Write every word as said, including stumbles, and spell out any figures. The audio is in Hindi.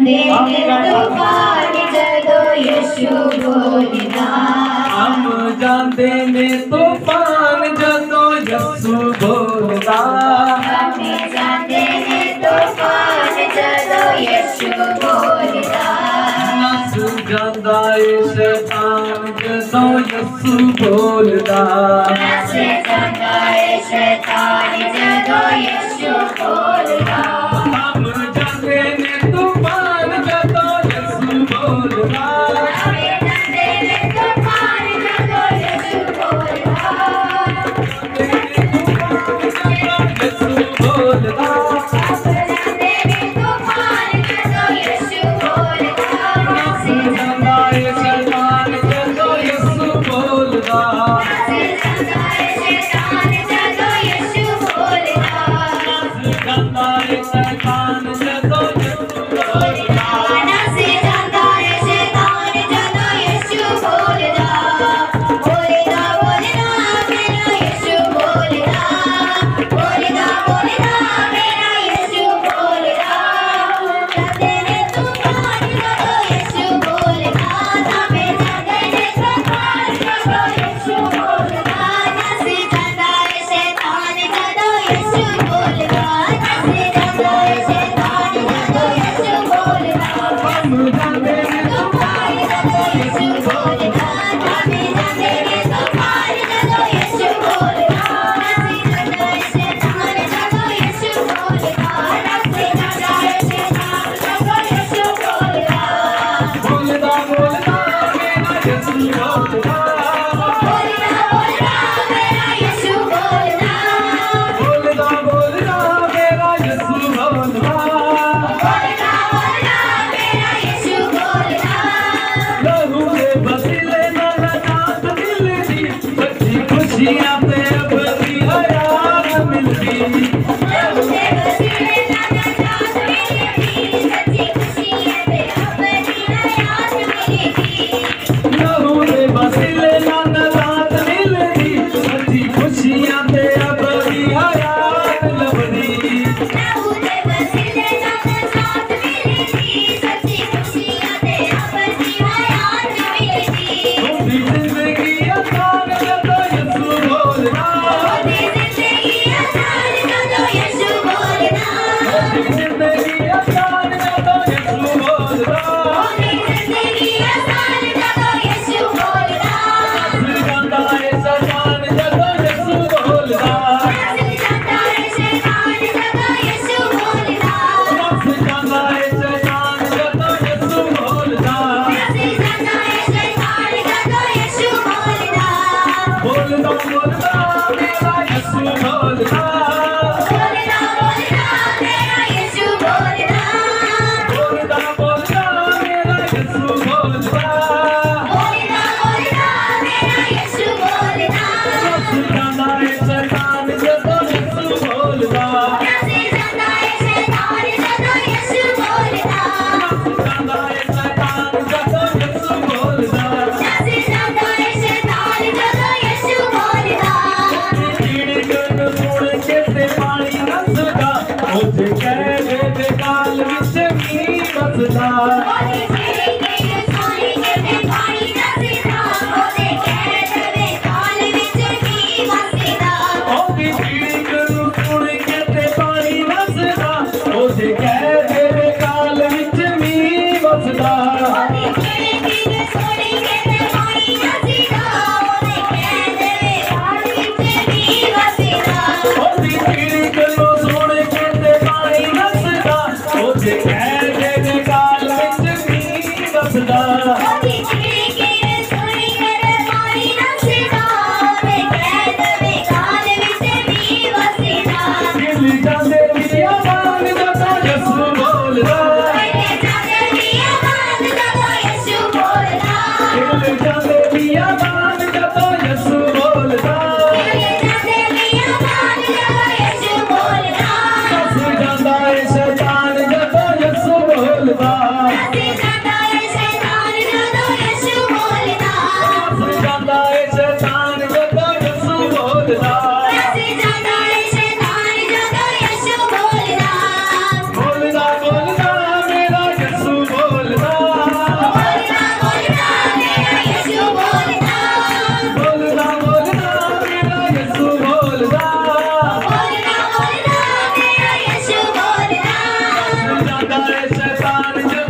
तूफान जदों यीशु बोलदा हम जाते ने तूफान जदों यीशु बोलदा हमें जाते ने तूफान जदों यीशु बोलदा नस जांदा ए शैतान जदों यीशु बोलदा नस जांदा ए शैतान जदों यीशु बोलदा हम जाते ने तूफान जदों यीशु बोलदा हमें जाते ने तूफान जदों यीशु बोलदा यीशु बोलदा जाते ने तूफान जदों यीशु बोलदा जांदा ए शैतान जदों यीशु बोलदा जांदा ए शैतान जदों यीशु बोलदा जांदा ए शैतान जदों यीशु बोलदा नसे जांदा ए शैतान जदों यीशु बोलदा बोलदा बोलदा मेरा यीशु बोलदा बोलदा बोलदा मेरा यीशु बोलदा जाते ने तूफान जदों यीशु बोलदा थामे जाते ने तूफान जदों यीशु बोलदा नसे जांदा ए शैतान जदों यीशु बोलदा नसे जांदा ए शैतान जदों यीशु बोलदा हम जाते ने तूफान जदों यीशु बोलदा थामे जाते ने तूफान जदों यीशु बोलदा नसे जांदा ए शैतान जदों यीशु बोलदा नसे जांदा ए शैतान जदों यीशु बोलदा बोलदा बोलदा मेरा यीशु बोलदा बोलदा बोलदा मेरा यीशु बोलदा बोलदा बोलदा मेरा यीशु बोलदा बोलदा बोलदा मेरा यीशु बोलदा लहू के वसीले नाल जात मिलदी सच्ची खुशियां ते अपनी हयात मिलदी लहू के वसीले नाल जात मिलदी सच्ची खुशियां ते अपनी हयात मिलदी लहू के वसीले नाल जात मिलदी सच्ची खुशियां ते अपनी हयात लभदी लहू के वसीले नाल जात मिलदी सच्ची खुशियां ते अपनी हयात मिलदी थोड़ी जिंदगी आसान जदों यीशु बोलदा ओदी जिंदगी आसान जदों यीशु बोलदा थोड़ी जिंदगी आसान जदों यीशु बोलदा ओदी जिंदगी आसान जदों यीशु बोलदा जांदा ए शैतान जदों यीशु बोलदा नसे जांदा ए शैतान जदों यीशु बोलदा नस जांदा ए शैतान जदों यीशु बोलदा नसे जांदा ए शैतान जदों यीशु बोलदा बोलदा बोलदा मेरा यीशु बोलदा बोलदा बोलदा मेरा यीशु बोलदा बोलदा बोलदा मेरा यीशु बोलदा बोलदा बोलदा मेरा यीशु बोलदा नस जांदा ए शैतान जदों यीशु बोलदा नसे जांदा ए शैतान जदों यीशु बोलदा जांदा ए शैतान जदों यीशु बोलदा नसे जांदा ए शैतान जदों यीशु बोलदा कीड़ी गन सुन के ते पानी नसदा मुझे कह दे ते गाल विच मी बसदा ओदी जिंदगी सोनी के ते पानी नसदा ओदे कह देवे काल विच नी वसदा ओदी कीड़ी गन सुन के ते पानी नसदा मुझे कह दे ते गाल विच मी बसदा ओदी जिंदगी सोनी के ते पानी नसदा ओदे कह देवे काल विच नी वसदा ओदी कीड़ी गन सुन के ते पानी नसदा मुझे कह दे ते गाल विच मी बसदा ओदी जिंदगी सोनी के ते पानी नसदा ओदे कह देवे काल विच नी वसदा दिल जांदे पिया मान जदों यीशु बोलदा मैंने जाते दिया मान जदों यीशु बोलदा दिल जांदे पिया मान जदों यीशु बोलदा मैंने जाते दिया मान जदों यीशु बोलदा नस जांदा ए शैतान जदों यीशु बोलदा नसे जांदा ए शैतान जदों यीशु बोलदा नस जांदा ए शैतान जदों यीशु बोलदा नसे जांदा ए शैतान जदों यीशु बोलदा बोलदा बोलदा मेरा यीशु शैतान जब